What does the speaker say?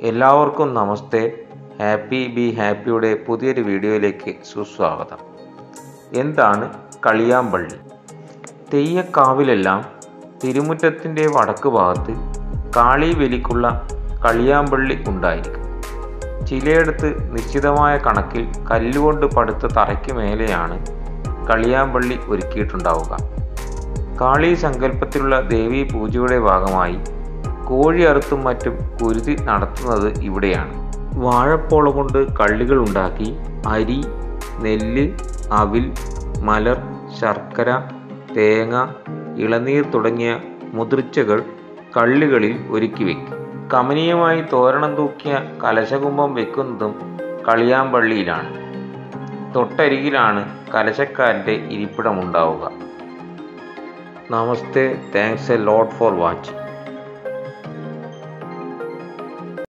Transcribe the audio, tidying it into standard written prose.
എല്ലാവർക്കും നമസ്തേ. Happy be ഹാപ്പിയുടെ പുതിയൊരു വീഡിയോയിലേക്ക് സുസ്വാഗതം. എന്താണ് കളിയാമ്പള്ളി? തെയ്യക്കാവിലെല്ലാം തിരുമുറ്റത്തിൻ്റെ വടക്ക് ഭാഗത്ത് കാളീബലിക്കുള്ള കളിയാമ്പള്ളി ഉണ്ടായിരിക്കും. ചിലയിടത്ത് നിശ്ചിതമായ കണക്കിൽ കല്ലുകൊണ്ട് പടുത്ത തറയ്ക്ക് മേലെയാണ് കളിയാമ്പള്ളി ഒരുക്കിയിട്ടുണ്ടാവുക. കാളി സങ്കല്പത്തിലുള്ള ദേവീ പൂജയുടെ ഭാഗമായി കോഴി അറുത്തും മറ്റും കുരുതി നടത്തുന്നത് ഇവിടെയാണ്. വാഴപ്പോള കൊണ്ട് കള്ളികൾ ഉണ്ടാക്കി അരി, നെല്ല്, അവിൽ, മലർ, ശർക്കര, തേങ്ങ, ഇളനീർ തുടങ്ങിയ മുതിർച്ചകൾ കള്ളികളിൽ ഒരുക്കി വയ്ക്കും. കമനീയമായി തോരണം തൂക്കിയ കലശകുംഭം വെക്കുന്നതും കളിയാമ്പള്ളിയിലാണ്. തൊട്ടരികിലാണ് കലശക്കാരൻ്റെ ഇരിപ്പിടമുണ്ടാവുക. നമസ്തേ. Thanks a lot for watching.